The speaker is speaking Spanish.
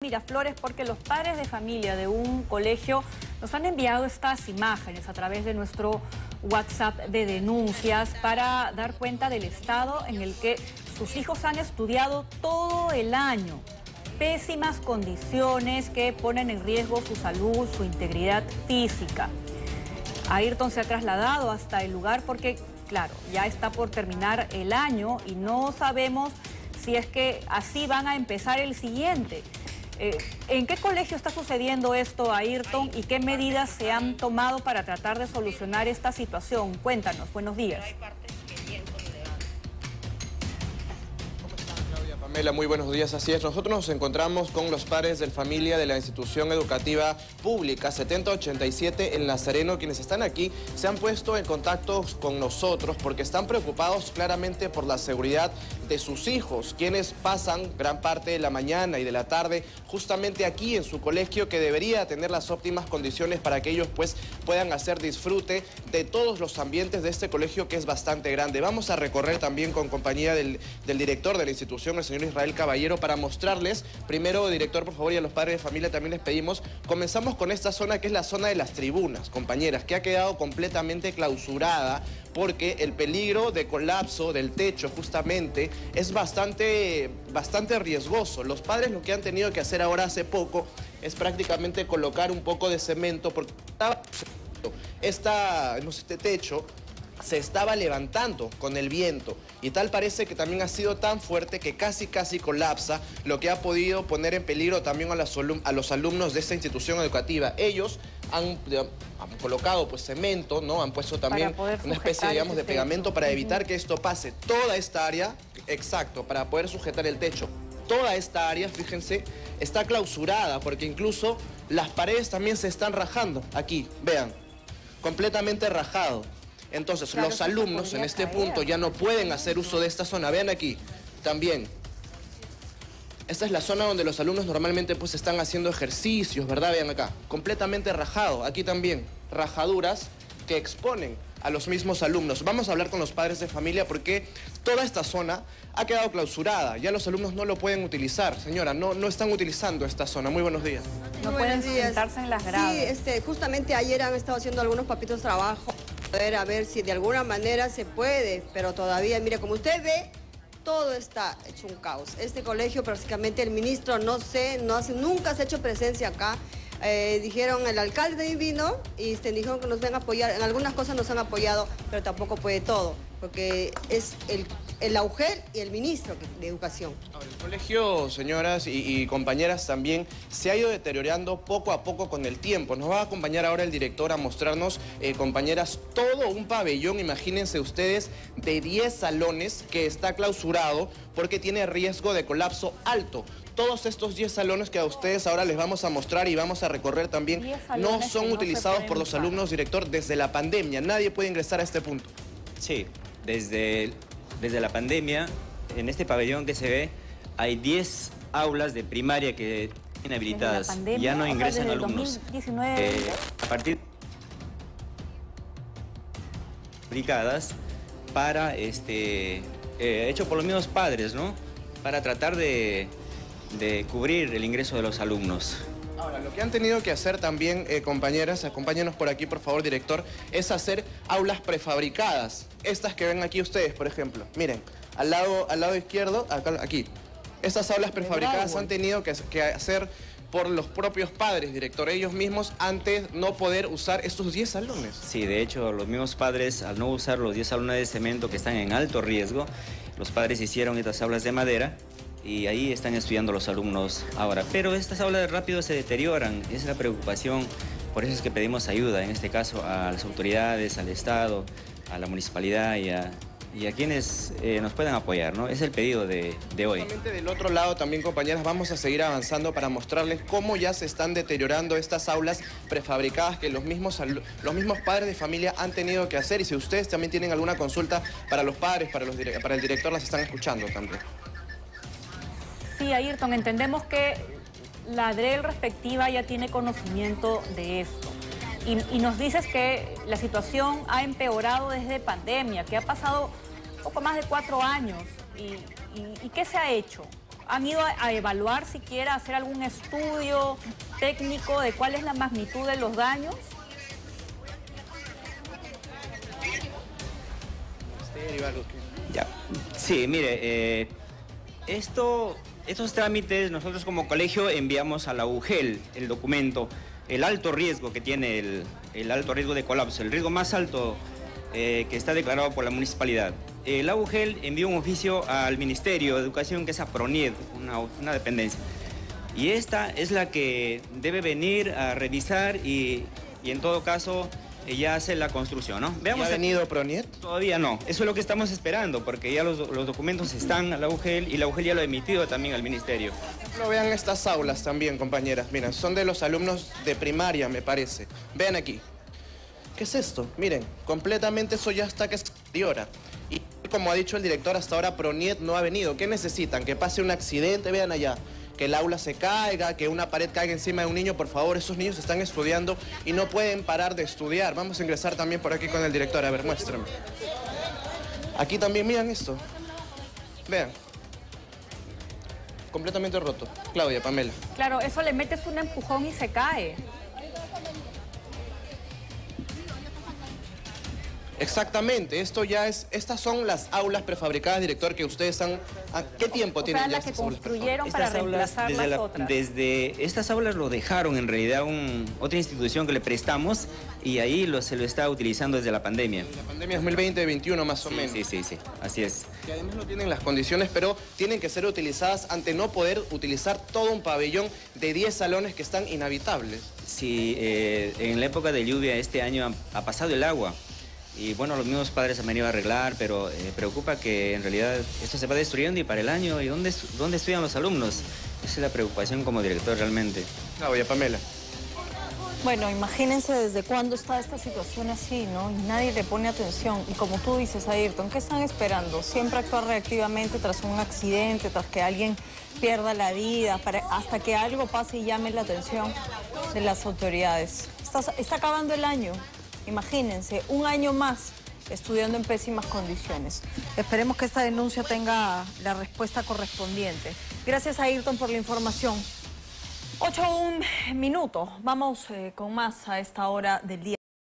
Miraflores, porque los padres de familia de un colegio nos han enviado estas imágenes a través de nuestro WhatsApp de denuncias para dar cuenta del estado en el que sus hijos han estudiado todo el año. Pésimas condiciones que ponen en riesgo su salud, su integridad física. Ayrton se ha trasladado hasta el lugar porque, claro, ya está por terminar el año y no sabemos si es que así van a empezar el siguiente. ¿En qué colegio está sucediendo esto, Ayrton, y qué medidas se han tomado para tratar de solucionar esta situación? Cuéntanos, buenos días. Pamela, muy buenos días, así es. Nosotros nos encontramos con los padres de familia de la institución educativa pública 7087 en Nazareno, quienes están aquí, se han puesto en contacto con nosotros porque están preocupados claramente por la seguridad de sus hijos, quienes pasan gran parte de la mañana y de la tarde justamente aquí en su colegio, que debería tener las óptimas condiciones para que ellos pues puedan hacer disfrute de todos los ambientes de este colegio, que es bastante grande. Vamos a recorrer también con compañía del director de la institución, el señor Israel Caballero, para mostrarles. Primero, director, por favor, y a los padres de familia también les pedimos, comenzamos con esta zona que es la zona de las tribunas, compañeras, que ha quedado completamente clausurada porque el peligro de colapso del techo justamente es bastante riesgoso. Los padres lo que han tenido que hacer ahora hace poco es prácticamente colocar un poco de cemento, porque este techo se estaba levantando con el viento y tal parece que también ha sido tan fuerte que casi colapsa, lo que ha podido poner en peligro también a los alumnos de esta institución educativa. Ellos han colocado pues cemento, ¿no? Han puesto también una especie, digamos, de pegamento para evitar que esto pase. Toda esta área, exacto, para poder sujetar el techo. Toda esta área, fíjense, está clausurada porque incluso las paredes también se están rajando. Aquí, vean, completamente rajado. Entonces, claro, los alumnos en este punto ya no pueden hacer uso de esta zona. Vean aquí, también. Esta es la zona donde los alumnos normalmente pues están haciendo ejercicios, ¿verdad? Vean acá, completamente rajado. Aquí también, rajaduras que exponen a los mismos alumnos. Vamos a hablar con los padres de familia porque toda esta zona ha quedado clausurada. Ya los alumnos no lo pueden utilizar. Señora, no están utilizando esta zona. Muy buenos días. No pueden sentarse en las gradas. Sí, justamente ayer han estado haciendo algunos papitos trabajo. A ver si de alguna manera se puede, pero todavía, mire, como usted ve, todo está hecho un caos. Este colegio, prácticamente el ministro, nunca se ha hecho presencia acá. Dijeron, el alcalde vino y dijeron que nos van a apoyar. En algunas cosas nos han apoyado, pero tampoco puede todo, porque es el AUGER y el ministro de Educación. Ahora, el colegio, señoras y compañeras, también se ha ido deteriorando poco a poco con el tiempo. Nos va a acompañar ahora el director a mostrarnos, compañeras, todo un pabellón, imagínense ustedes, de 10 salones que está clausurado porque tiene riesgo de colapso alto. Todos estos 10 salones que a ustedes ahora les vamos a mostrar y vamos a recorrer también no son utilizados por los alumnos, director, desde la pandemia. Nadie puede ingresar a este punto. Sí, desde la pandemia, en este pabellón que se ve, hay 10 aulas de primaria que tienen habilitadas. Ya no ingresan alumnos. 2019. A partir de para hecho por los mismos padres, ¿no? Para tratar de cubrir el ingreso de los alumnos. Ahora, lo que han tenido que hacer también, compañeras, acompáñenos por aquí, por favor, director, es hacer aulas prefabricadas. Estas que ven aquí ustedes, por ejemplo. Miren, al lado izquierdo, acá, aquí. Estas aulas prefabricadas han tenido que hacer por los propios padres, director, ellos mismos, antes no poder usar estos 10 salones. Sí, de hecho, los mismos padres, al no usar los 10 salones de cemento que están en alto riesgo, los padres hicieron estas aulas de madera y ahí están estudiando los alumnos ahora. Pero estas aulas rápido se deterioran, esa es la preocupación, por eso es que pedimos ayuda, en este caso a las autoridades, al Estado, a la municipalidad y a quienes nos puedan apoyar, ¿no? Es el pedido de hoy. Justamente del otro lado también, compañeras, vamos a seguir avanzando para mostrarles cómo ya se están deteriorando estas aulas prefabricadas que los mismos padres de familia han tenido que hacer. Y si ustedes también tienen alguna consulta para los padres, para el director, las están escuchando también. Sí, Ayrton, entendemos que la DREL respectiva ya tiene conocimiento de esto. Y nos dices que la situación ha empeorado desde pandemia, que ha pasado poco más de 4 años. ¿Y qué se ha hecho? ¿Han ido a evaluar siquiera, a hacer algún estudio técnico de cuál es la magnitud de los daños? Ya. Sí, mire, estos trámites nosotros como colegio enviamos a la UGEL el documento, el alto riesgo que tiene, el alto riesgo de colapso, el riesgo más alto que está declarado por la municipalidad. La UGEL envió un oficio al Ministerio de Educación, que es a PRONIED, una dependencia. Y esta es la que debe venir a revisar y en todo caso ya hace la construcción, ¿no? Veamos. ¿Ha venido PRONIED? Todavía no. Eso es lo que estamos esperando, porque ya los documentos están a la UGEL y la UGEL ya lo ha emitido también al Ministerio. Lo vean estas aulas también, compañeras. Miren, son de los alumnos de primaria, me parece. Vean aquí. ¿Qué es esto? Miren, completamente eso ya está que es exteriora. Y como ha dicho el director, hasta ahora PRONIED no ha venido. ¿Qué necesitan? Que pase un accidente, vean allá. Que el aula se caiga, que una pared caiga encima de un niño. Por favor, esos niños están estudiando y no pueden parar de estudiar. Vamos a ingresar también por aquí con el director. A ver, muéstrame. Aquí también, miren esto. Vean. Completamente roto. Claudia, Pamela. Claro, eso le metes un empujón y se cae. Exactamente, estas son las aulas prefabricadas, director, que ustedes han... ¿Qué tiempo tienen ya las que estas aulas construyeron para reemplazar las otras? Desde estas aulas lo dejaron en realidad otra institución que le prestamos y ahí se lo está utilizando desde la pandemia. La pandemia 2020-2021 más o menos. Sí, así es. Que además no tienen las condiciones, pero tienen que ser utilizadas ante no poder utilizar todo un pabellón de 10 salones que están inhabitables. Sí, en la época de lluvia este año ha pasado el agua. Y bueno, los mismos padres han venido a arreglar, pero preocupa que en realidad esto se va destruyendo y para el año, ¿y dónde estudian los alumnos? Esa es la preocupación como director realmente. Claudia, Pamela. Bueno, imagínense desde cuándo está esta situación así, ¿no? Y nadie le pone atención. Y como tú dices, Ayrton, ¿qué están esperando? Siempre actuar reactivamente tras un accidente, tras que alguien pierda la vida, hasta que algo pase y llame la atención de las autoridades. Está acabando el año. Imagínense, un año más estudiando en pésimas condiciones. Esperemos que esta denuncia tenga la respuesta correspondiente. Gracias, Ayrton, por la información. 8:01. Vamos con más a esta hora del día.